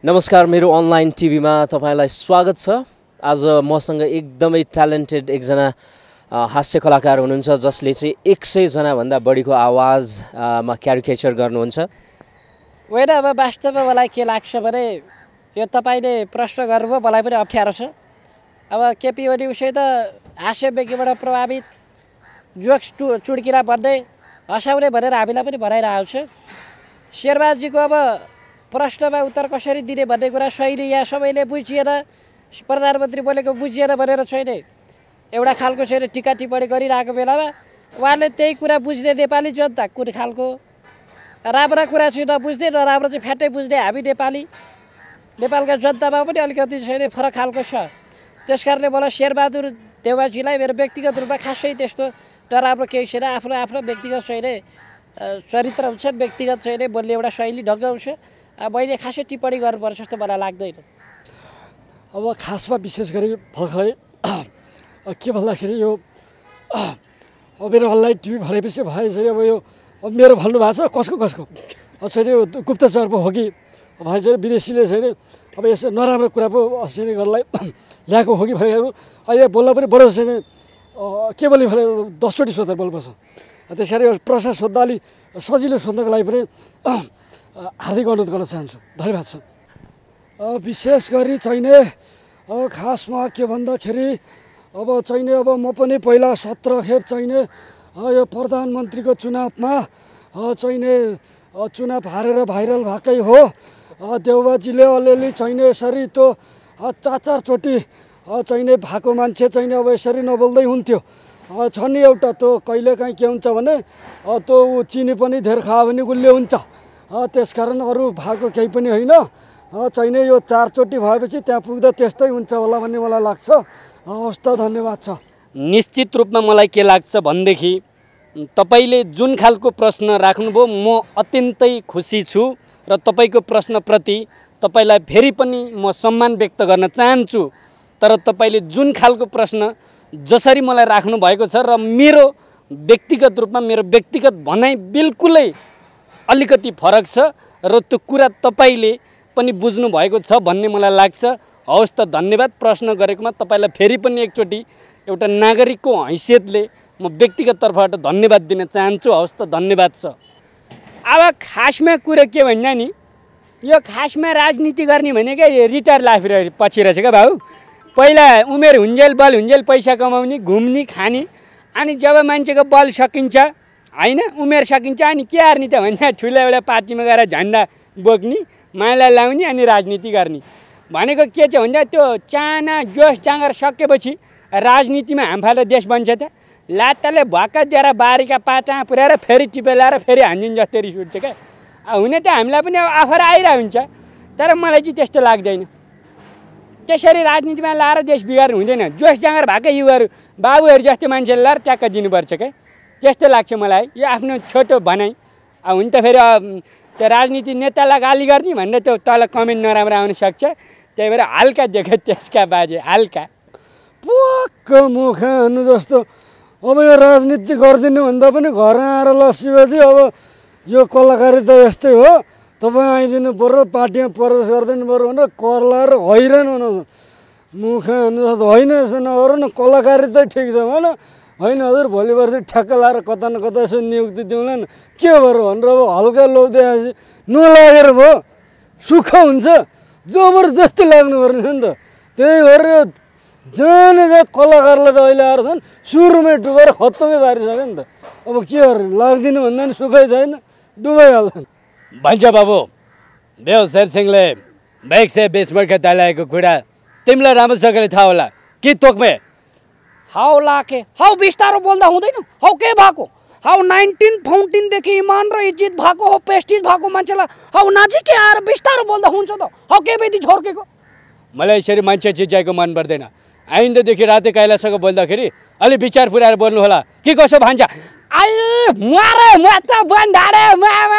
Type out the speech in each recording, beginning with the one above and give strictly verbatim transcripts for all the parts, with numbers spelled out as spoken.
नमस्कार, मेरो अनलाइन टिभीमा तपाईलाई स्वागत छ। आज मसँग एकदमै ट्यालेन्टेड एकजना हास्य कलाकार हुनुहुन्छ जसले चाहिँ एक सय जना भन्दा बढीको आवाजमा क्यारिकेचर गर्नुहुन्छ। होइन, अब वास्तवमा मलाई के लाग्छ भने यो तपाईँले प्रश्न गर्नुभयो, मलाई पनि अप्ठ्यारो छ। अब केपी ओली उसै त हास्य व्यक्तिबाट प्रभावित जोक्स टु चुड्किरा भन्ने हँसाउने भनेर हामीलाई पनि भनाइरहेको छ। शेरबहादुरजीको अब प्रश्नमा उत्तर कसरी दिने भन्ने कुरा शैली यहाँ सबैले बुझिएन, प्रधानमन्त्री बोलेको बुझिएन भनेर छैन, एउटा खालको छैन टिका टिप्पणी गरिरहेको बेलामा उहाँले त्यही कुरा बुझ्ने नेपाली जनता कुन खालको राम्रा कुरा चाहिँ नबुझ्ने, नराम्रो चाहिँ फ्याट्टै बुझ्ने हामी नेपाली नेपालका जनतामा पनि अलिकति छैन फरक खालको छ। त्यस कारणले मलाई शेरबहादुर देउवाजीलाई मेरो व्यक्तिगत रूपमा खासै त्यस्तो नराम्रो केही छैन। आफ्नो आफ्नो व्यक्तिगत छैन चरित्र हुन्छ, व्यक्तिगत छैन बोल्ने एउटा शैली ढङ्ग हुन्छ। मैले खासै टिप्पणी गर्नुपर्छ जस्तो मलाई लाग्दैन। अब खासमा विशेष गरी भर्खरै के भन्दाखेरि यो अब मेरो अनलाइन टिभी भनेपछि भाइ चाहिँ अब यो अब मेरो भन्नुभएको छ कसको कसको छैन यो गुप्तचर पो हो कि भाइ चाहिँ विदेशीले छैन अब यसो नराम्रो कुरा पो छैन गर्नलाई ल्याएको हो कि भनेर अहिले बोल्न पनि बडो छैन के बोल्ने भने दसचोटि सोध्दा बोल्नुपर्छ। त्यस कारण यो प्रश्न सोद्धा अलिक सजिलो सोध्नको लागि पनि हार्दिक अनुरोध गर्न चाहन्छु। धन्यवाद छ। विशेष गरी चाहिने खासमा के भन्दाखेरि अब चाहिने अब म पनि पहिला सत्र खेप चाहिने यो प्रधानमन्त्रीको चुनावमा चाहिने चुनाव हारेर भाइरल भएकै हो। देउबाजीले अलिअलि चाहिने यसरी त्यो चार चारचोटि चाहिने भएको मान्छे चाहिने अब यसरी नबोल्दै हुन्थ्यो। छ नि एउटा त्यो कहिलेकाहीँ के हुन्छ भने त्यो चिनी पनि धेर खायो भने गुलियो हुन्छ। त्यसकारण अरू भएको केही पनि होइन। चाहिने यो चारचोटि भएपछि त्यहाँ पुग्दा त्यस्तै हुन्छ होला भन्ने मलाई लाग्छ। हवस् त, धन्यवाद छ। निश्चित रूपमा मलाई के लाग्छ भनेदेखि तपाईँले जुन खालको प्रश्न राख्नुभयो म अत्यन्तै खुसी छु र तपाईँको प्रश्नप्रति तपाईँलाई फेरि पनि म सम्मान व्यक्त गर्न चाहन्छु। तर तपाईँले जुन खालको प्रश्न जसरी मलाई राख्नु भएको छ र मेरो व्यक्तिगत रूपमा मेरो व्यक्तिगत भनाइ बिल्कुलै अलिकति फरक छ र त्यो कुरा तपाईँले पनि बुझ्नु भएको छ भन्ने मलाई लाग्छ। हवस् त, धन्यवाद। प्रश्न गरेकोमा तपाईँलाई फेरि पनि एकचोटि एउटा नागरिकको हैसियतले म व्यक्तिगत तर्फबाट धन्यवाद दिन चाहन्छु। हवस् त, धन्यवाद छ। अब खासमा कुरा के भन्दा नि यो खासमा राजनीति गर्ने भनेकै रिटायर लाफिर पछि रहेछ क्या भाउ। पहिला उमेर हुन्जेल बल हुन्जेल पैसा कमाउने घुम्ने खाने, अनि जब मान्छेको बल सकिन्छ होइन उमेर सकिन्छ अनि के हार्ने त भन्दा ठुलो एउटा पार्टीमा गएर झन्डा बोक्ने माला लाउने अनि राजनीति गर्ने भनेको के छ भन्दा त्यो चाना जोस जाँगर सकेपछि राजनीतिमा हामफाले देश बन्छ त लात्ताले भक्का दिएर बारीका पाटा पुर्याएर फेरि टिपेलाएर फेरि हान्दिन जस्तै रिस उठ्छ क्या। हुने त हामीलाई पनि अब अफर आइरहेको हुन्छ, तर मलाई चाहिँ त्यस्तो लाग्दैन। त्यसरी राजनीतिमा लाएर देश बिगार्नु हुँदैन। जोस जाँगर भएकै युवाहरू बाबुहरू जस्तो मान्छेले लाएर ट्याक्क दिनुपर्छ क्या, त्यस्तो लाग्छ मलाई। यो आफ्नो छोटो भनाइ अब हुन त फेरि त्यो राजनीति नेतालाई गाली गर्ने भनेर त्यो तल कमेन्ट नराम्रो आउन सक्छ। त्यही भएर हल्का देख्यो त्यसका बाजे हल्का पक्क मुखानु जस्तो। अब यो राजनीति गरिदिनु भन्दा पनि घर आएर ल शिवजी अब यो कलाकारी त यस्तै हो, तपाईँ आइदिनु पर्यो, पार्टीमा प्रवेश गरिदिनु पऱ्यो भनेर कर लाएर हैरान हुनु मुखानु जस्तो होइन। यसो नगरौँ न, कलाकारी त ठिक छ होइन होइन हजुर भोलि पर्सि ठ्याक्क लाएर कता न कता यसो नियुक्ति दिउँला न के भयो भनेर अब हल्का लोभदेखि नलागेर भयो सुख हुन्छ, जबरजस्ती लाग्नुपर्ने छ नि त। त्यही भएर यो जाने जहाँ कलाकारलाई त अहिले आएर छन् सुरुमै डुबाएर खत्तमै पारिसक्यो नि त। अब के गर्नु, लाग्दिनु भन्दा पनि सुखै छैन, डुबाइहाल्छन्। भन्छ बाबु बेउ शेरसिंहले बैक से बेसमर्क तालाएको कुरा तिमीलाई राम्रोसँगले थाहा होला कि तोकमे हाउ लाके हाउ बिस्तारो बोल्दा हुँदैन। हौ के भएको हाउ नाइन्टिन फाउन्टिनदेखि इमान र इज्जत भएको हो, प्रेस्टिज भएको मान्छेलाई हाउ नजिकै आएर बिस्तारो बोल्दा हुन्छ त। हौ के बेदी छोर्केको मलाई यसरी मान्छे चिच्याएको मन पर्दैन। आइन्दादेखि राति कैलासँग बोल्दाखेरि अलि विचार पुऱ्याएर बोल्नु होला कि कसो भन्छ। आए मारे म त बन्धारे मामा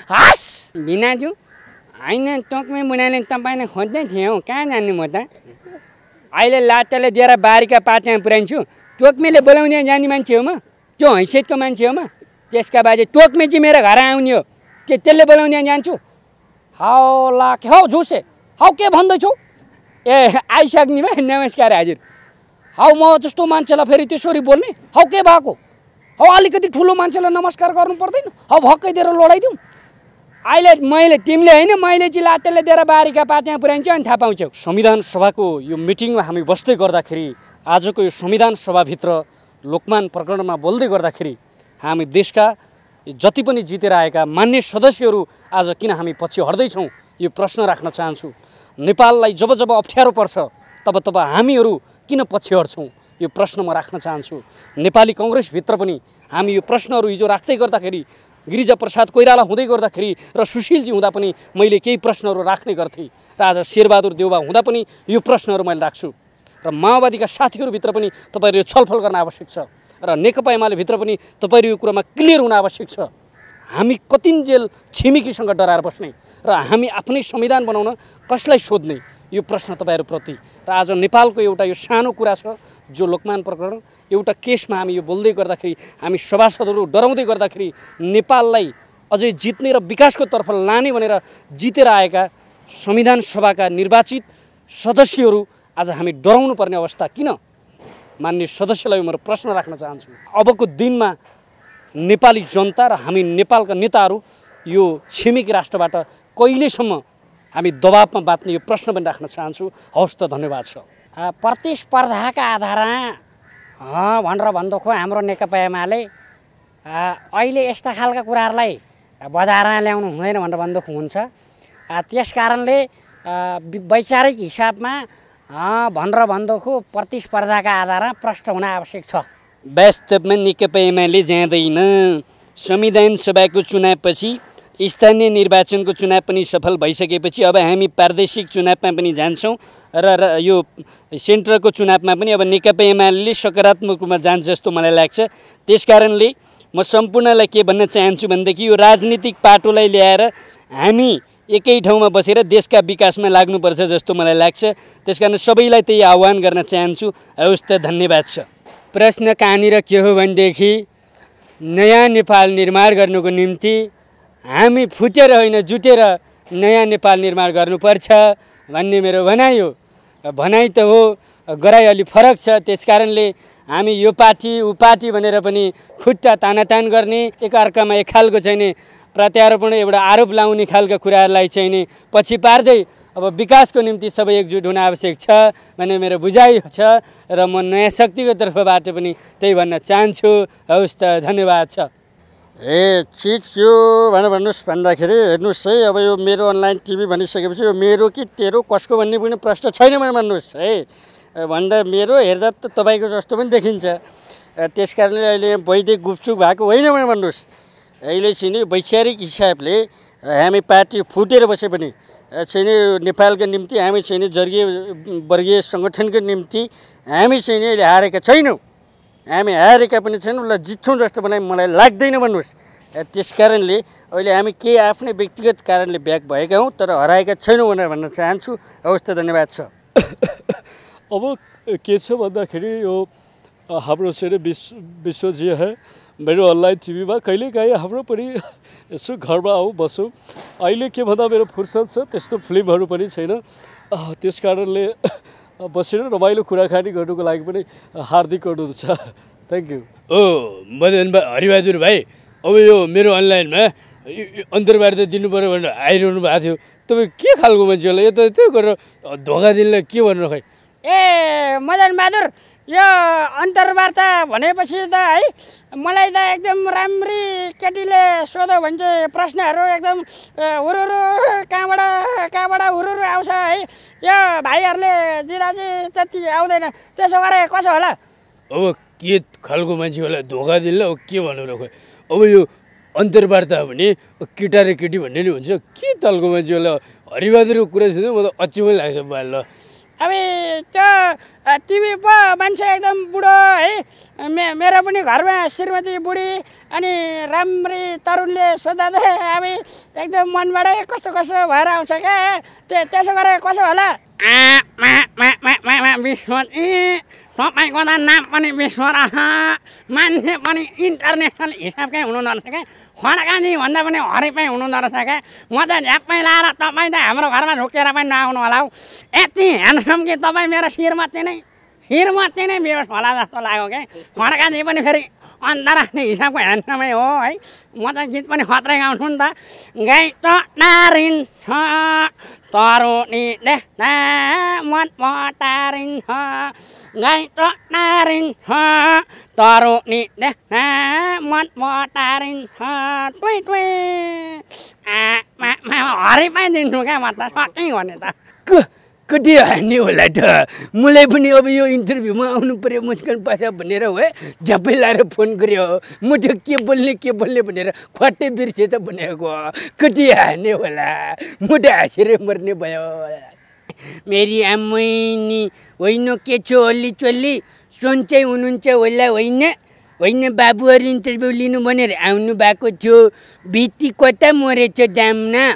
हस बिनाजु होइन तोकमै मुनाले तपाईँले खोज्दै थिएँ हौ, कहाँ जाने म त। अहिले लात्ताले दिएर बारीका पातामा पुऱ्याइन्छु। तोकमेले बोलाउने जाने मान्छे हो म, त्यो हैसियतको मान्छे हो म। त्यसका बाजे तोकमे चाहिँ मेरो घर आउने हो, त्यसले बोलाउने जान्छु। हाउ लाखे हौ झुसे हौ के भन्दैछौ ए आइसक्ने भए नमस्कार हजुर हौ म जस्तो मान्छेलाई फेरि त्यसरी बोल्ने हौ के भएको हौ अलिकति ठुलो मान्छेलाई नमस्कार गर्नु पर्दैन हौ भक्कै दिएर लडाइदिउँ अहिले मैले तिमीले होइन मैले चाहिँ लातेले दिएर बारीका पात्या पुऱ्याइन्छ अनि थाहा पाउँछौ संविधान सभाको यो मिटिङमा हामी बस्दै गर्दाखेरि आजको यो संविधान सभाभित्र लोकमान प्रकरणमा बोल्दै गर्दाखेरि हामी देशका जति पनि जितेर आएका मान्य सदस्यहरू आज किन हामी पछि हट्दैछौँ यो प्रश्न राख्न चाहन्छु नेपाललाई जब जब अप्ठ्यारो पर्छ तब तब हामीहरू किन पछि हट्छौँ यो प्रश्न म राख्न चाहन्छु नेपाली कङ्ग्रेसभित्र पनि हामी यो प्रश्नहरू हिजो राख्दै गर्दाखेरि गिरिजा प्रसाद कोइराला हुँदै गर्दाखेरि र सुशीलजी हुँदा पनि मैले केही प्रश्नहरू राख्ने गर्थेँ र आज शेरबहादुर देउबा हुँदा पनि यो प्रश्नहरू मैले राख्छु र माओवादीका साथीहरूभित्र पनि तपाईँहरू यो छलफल गर्न आवश्यक छ र नेकपा एमालेभित्र पनि तपाईँहरू यो कुरामा क्लियर हुन आवश्यक छ हामी कतिन्जेल छिमेकीसँग डराएर बस्ने र हामी आफ्नै संविधान बनाउन कसलाई सोध्ने यो प्रश्न तपाईँहरूप्रति र आज नेपालको एउटा यो सानो कुरा छ जो लोकमान प्रकरण एउटा केसमा हामी यो बोल्दै गर्दाखेरि हामी सभासदहरू डराउँदै गर्दाखेरि नेपाललाई अझै जित्ने र विकासको तर्फ लाने भनेर जितेर आएका संविधान सभाका निर्वाचित सदस्यहरू आज हामी डराउनु पर्ने अवस्था किन मान्य सदस्यलाई म प्रश्न राख्न चाहन्छु अबको दिनमा नेपाली जनता र हामी नेपालका नेताहरू यो छिमेकी राष्ट्रबाट कहिलेसम्म हामी दबावमा बाँच्ने यो प्रश्न पनि राख्न चाहन्छु हवस् त धन्यवाद छ प्रतिस्पर्धाका आधारमा भनेर भन्दैखो हाम्रो नेकपा एमाले अहिले यस्ता खालका कुराहरूलाई बजारमा ल्याउनु हुँदैन भनेर भन्दैखो हुन्छ त्यस कारणले वैचारिक हिसाबमा भनेर भन्दैखो प्रतिस्पर्धाका आधारमा प्रश्न हुन आवश्यक छ वास्तवमा नेकपा एमाले जाँदैन संविधान सभाको चुनावपछि स्थानीय निर्वाचनको चुनाव पनि सफल भइसकेपछि अब हामी प्रादेशिक चुनावमा पनि जान्छौँ र यो सेन्ट्रलको चुनावमा पनि अब नेकपा एमाले सकारात्मक रूपमा जान्छ जस्तो मलाई लाग्छ त्यसकारणले म सम्पूर्णलाई के भन्न चाहन्छु भनेदेखि यो राजनीतिक पाटोलाई ल्याएर हामी एकै ठाउँमा बसेर देशका विकासमा लाग्नुपर्छ जस्तो मलाई लाग्छ त्यसकारण सबैलाई त्यही आह्वान गर्न चाहन्छु हवस् त धन्यवाद छ प्रश्न कहाँनिर के हो भनेदेखि नयाँ नेपाल निर्माण गर्नुको निम्ति हामी फुटेर होइन जुटेर नयाँ नेपाल निर्माण गर्नुपर्छ भन्ने मेरो भनाइ हो भनाइ त हो गराइ अलि फरक छ त्यसकारणले हामी यो पार्टी ऊ पार्टी भनेर पनि खुट्टा तानातान गर्ने एकअर्कामा एक खालको चाहिँ नि प्रत्यारोपण एउटा आरोप लाउने खालका कुराहरूलाई चाहिँ नि पछि पार्दै अब विकासको निम्ति सबै एकजुट हुन आवश्यक छ भन्ने मेरो बुझाइ छ र म नयाँ शक्तिको तर्फबाट पनि त्यही भन्न चाहन्छु हवस् त धन्यवाद छ ए चिज के भनेर भन्नुहोस् भन्दाखेरि हेर्नुहोस् है अब यो मेरो अनलाइन टिभी भनिसकेपछि यो मेरो कि तेरो कसको भन्ने पनि प्रश्न छैन भनेर भन्नुहोस् है भन्दा मेरो हेर्दा त तपाईँको जस्तो पनि देखिन्छ त्यस कारणले अहिले वैदिक गुपचुप भएको होइन भनेर भन्नुहोस् अहिले चाहिँ नि वैचारिक हिसाबले हामी पार्टी फुटेर बसे पनि चाहिँ नि नेपालको निम्ति हामी चाहिँ नि वर्गीय वर्गीय सङ्गठनको निम्ति हामी चाहिँ नि अहिले हारेका छैनौँ हामी हारेका पनि छैनौँ ल जित्छौँ जस्तो पनि मलाई लाग्दैन भन्नुहोस् त्यस कारणले अहिले हामी केही आफ्नै व्यक्तिगत कारणले ब्याक भएका हौँ तर हराएका छैनौँ भनेर भन्न चाहन्छु हवस् त धन्यवाद छ अब के छ भन्दाखेरि यो हाम्रो चाहिँ विश्व विश्वजीय है मेरो अनलाइन टिभीमा कहिलेकाहीँ हाम्रो पनि यसो घरमा आऊ बसौँ अहिले के भन्दा मेरो फुर्सद छ त्यस्तो फिल्महरू पनि छैन त्यस कारणले बसेर रमाइलो कुराकानी गर्नुको लागि पनि हार्दिक अनुरोध छ थ्याङ्क यू ओ मदन भाइ हरिबहादुर भाइ अब यो मेरो अनलाइनमा अन्तर्वार्ता दिनु पऱ्यो भनेर आइरहनु भएको थियो तपाईँ के खालको मान्छे होला यो त त्यो गरेर धोका दिनलाई के भन्नु खै ए मदन बहादुर यो अन्तर्वार्ता भनेपछि त है मलाई त एकदम राम्री केटीले सोध्यो भने चाहिँ प्रश्नहरू एकदम हुरुरु कहाँबाट कहाँबाट हुरुरु आउँछ है यो भाइहरूले दिँदा चाहिँ त्यति आउँदैन त्यसो गरे कसो होला अब के खालको मान्छे होला धोका दिनलाई अब के भन्नु र खोइ अब यो अन्तर्वार्ता भने केटा र केटी भन्ने नि हुन्छ के तालको मान्छे होला हरिबहादुरको कुरा सुन्दा म त अचम्मै लाग्छ बाल ल अब त्यो टिभी पो मान्छे एकदम बुढो है मे मेरो पनि घरमा श्रीमती बुढी अनि राम्री तरुणले सोद्धा त अब एकदम मनबाटै कस्तो कस्तो भएर आउँछ क्या त्यो त्यसो गरेर कसो होला विश्व ए तपाईँको त नाम पनि विश्व रह मान्छे पनि इन्टरनेसनल हिसाबकै हुनु नर्छ क्या खड्कानी भन्दा पनि हरिपाई हुनुहुँदो रहेछ क्या म त झ्याप्पै लाएर तपाईँ त हाम्रो घरमा ढुकेर पनि नआउनु होला हौ यति ह्यान्डसम कि तपाईँ मेरो शिरमती नै शिरमती नै बेहोस होला जस्तो लाग्यो क्या खड्कानी पनि फेरि अन्तर्राष्ट्रिय हिसाबको ह्यान्डसमै हो है म त गीत पनि खत्रै गाउँछु नि त गाई त नारिन्छ तरुनी देख्दा मन पटारिन्छ गाई त नारिन्छ तरुनी देख्दा मन पटारिन्छ टुई टुई हरिपाई दिन्छु क्या म त सकै गर्ने त कति हान्ने होला त मलाई पनि अब यो इन्टरभ्यूमा आउनु पर्यो मुस्कान पासा भनेर हो है झ्याप्पै लाएर फोन गर्यो म त्यो के बोल्ने के बोल्ने भनेर खट्टै बिर्से त भनेको कति हान्ने होला म त हाँसेर मर्ने भयो मेरी आम्मैनी होइन के छो ओली चोली सोन्छै हुनुहुन्छ होला होइन होइन बाबुहरू इन्टरभ्यू लिनु भनेर आउनु भएको थियो भित्ती कता मरेछ दामना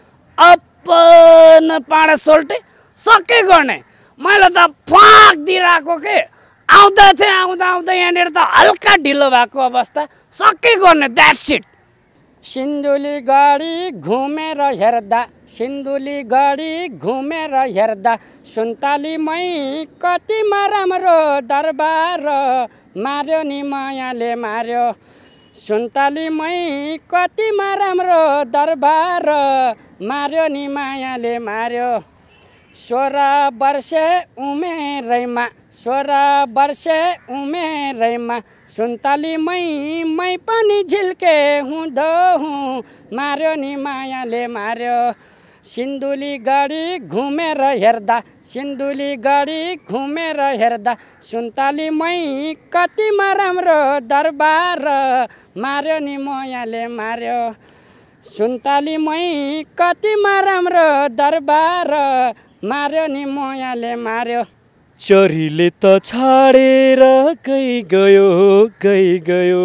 अपन पाडा सोल्टे सके गर्ने मैले त फाक दिइरहेको के आउँदा थिएँ आउँदा आउँदा यहाँनिर त हल्का ढिलो भएको अवस्था सके गर्ने द्याट सिट सिन्धुली गाडी घुमेर हेर्दा सिन्धुली गाडी घुमेर हेर्दा सुन्तलीमै कतिमा राम्रो दरबार मार्यो नि मायाले मार्यो सुन्तलीमै कतिमा राम्रो दरबार मार्यो नि मायाले मार्यो सोह्र वर्षे उमेरैमा सोह्र वर्षे उमेरैमा सुन्तलीमै मै पनि झिल्के हुँदो हुँ मार्यो नि मायाले मार्यो सिन्धुली गाडी घुमेर हेर्दा सिन्धुली गाडी घुमेर हेर्दा सुन्तलीमै कतिमा राम्रो दरबार मार्यो नि मायाले मार्यो सुन्तलीमै कतिमा राम्रो दरबार मार्यो नि मायाले मार्यो चरीले त छाडेर गई गयो गई गयो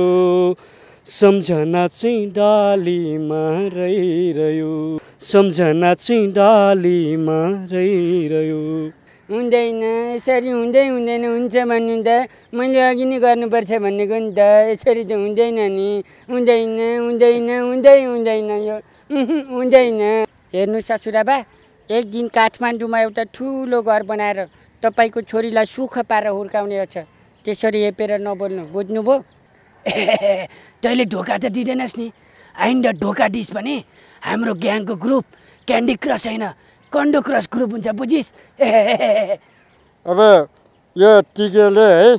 सम्झना चाहिँ डालीमा रहिरह्यो सम्झना चाहिँ डालीमा रहिरह्यो हुँदैन यसरी हुँदै हुँदैन हुन्छ भन्नु त मैले अघि नै गर्नुपर्छ भनेको नि त यसरी त हुँदैन नि हुँदैन हुँदैन हुँदै हुँदैन यो हुँदैन हेर्नु ससुराबा एक दिन काठमाडौँमा एउटा ठुलो घर बनाएर तपाईँको छोरीलाई सुख पारेर हुर्काउने छ त्यसरी हेपेर नबोल्नु बुझ्नुभयो तैँले ढोका त दिँदैनस् नि आइन्दा ढोका दिस भने हाम्रो ग्याङको ग्रुप क्यान्डी क्रस होइन कन्डो क्रस ग्रुप हुन्छ बुझिस् अब यो टिकेले है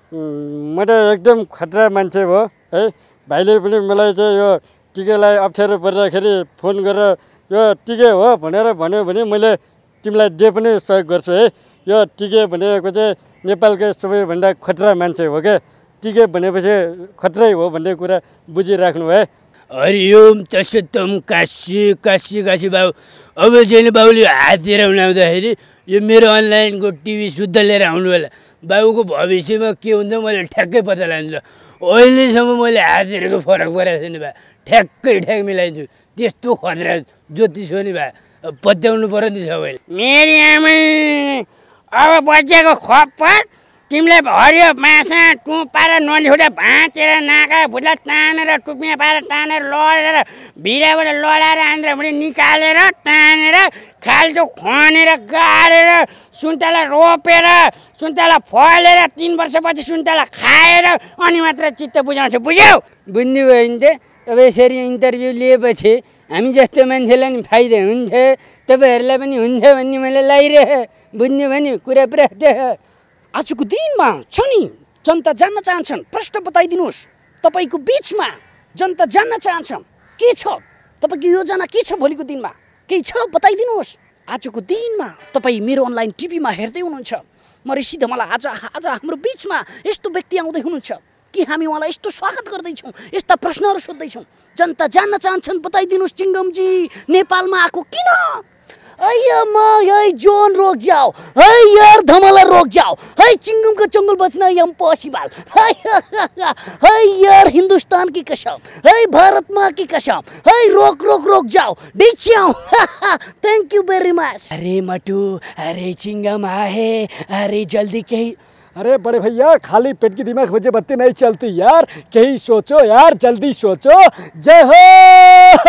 म त एकदम खतरा मान्छे भयो है भाइले पनि मलाई चाहिँ यो टिकेलाई अप्ठ्यारो पर्दाखेरि फोन गरेर यो टिके हो भनेर भन्यो भने मैले तिमीलाई जे पनि सहयोग गर्छु है यो टिके भनेको चाहिँ नेपालकै सबैभन्दा खतरा मान्छे हो क्या टिके भनेपछि खतरै हो भन्ने कुरा बुझिराख्नु है हरिओम तसोत्तम काशी काशी काशी बाबु अब चाहिँ बाबुले हातेर उनाउँदाखेरि यो मेरो अनलाइनको टिभी शुद्ध लिएर आउनु होला बाबुको भविष्यमा के हुन्छ मैले ठ्याक्कै पत्ता लगाइदिन्छु अहिलेसम्म मैले हातेरको फरक परेको छैन भए ठ्याक्कै ठ्याक मिलाइदिन्छु त्यस्तो खतरा ज्योतिष हो नि भए पत्याउनु पर्यो नि सबैले मेरी आमै अब बजेको खप्पर तिमीले हरियो बाँसा टुँ पारेर नलिहुँदा भाँचेर नाका भुजा तानेर टुपियाँ पारेर तानेर लडेर भिराबाट लडाएर आन्द्रा भने निकालेर तानेर खाल्चो खनेर गाडेर सुन्तला रोपेर सुन्तला फलेर तिन वर्षपछि सुन्तला खाएर अनि मात्र चित्त बुझाउँछ बुझ्यौ बुझ्नुभयो नि त अब यसरी इन्टरभ्यू लिएपछि हामी जस्तो मान्छेलाई नि फाइदा हुन्छ तपाईँहरूलाई पनि हुन्छ भन्ने मैले लगाइरहे बुझ्नुभयो नि कुरा पुरा आजको दिनमा छ नि जनता जान्न चाहन्छन् प्रश्न बताइदिनुहोस् तपाईँको बिचमा जनता जान्न चाहन्छन् के छ तपाईँको योजना के छ भोलिको दिनमा केही छ बताइदिनुहोस् आजको दिनमा तपाईँ मेरो अनलाइन टिभीमा हेर्दै हुनुहुन्छ म ऋषि धमला आज आज हाम्रो बिचमा यस्तो व्यक्ति आउँदै हुनुहुन्छ कि हामी उहाँलाई यस्तो स्वागत गर्दैछौँ यस्ता प्रश्नहरू सोध्दैछौँ जनता जान्न चाहन्छन् बताइदिनुहोस् चिङ्गमजी नेपालमा आएको किन अय्यम्मा है जोन रोक जाओ है यार धमला रोक जाओ है चिंगम का चंगल बचना इम्पॉसिबल है है यार हिंदुस्तान की कसम है भारत माँ की कसम है रोक रोक रोक जाओ डिच्याओ थैंक यू वेरी मच अरे मटू अरे चिंगम आहे अरे जल्दी कहीं अरे बड़े भैया खाली पेट की दिमाग मुझे बत्ती नहीं चलती यार, कहीं सोचो यार, जल्दी सोचो। जय हो।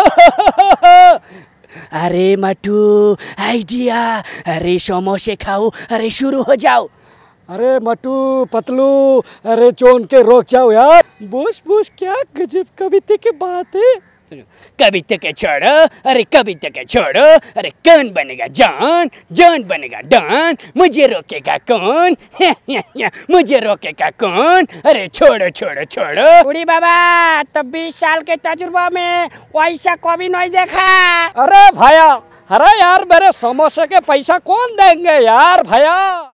अरे मटू आइडिया, अरे समोसे खाओ, अरे शुरू हो जाओ। अरे मटू पतलू, अरे चोन के रोक जाओ यार। बोस बोस क्या गजब कविता की बात है। कविता के छोड़ो, अरे कविता के छोड़ो, अरे कौन बनेगा जान, जान बनेगा डॉन, मुझे रोकेगा कौन, मुझे रोकेगा कौन, अरे छोड़ो छोड़ो छोड़ो। बूढ़ी बाबा तो बीस साल के तजुर्बा में वैसा कभी नहीं देखा। अरे भैया, अरे यार मेरे समोसे के पैसा कौन देंगे यार भैया।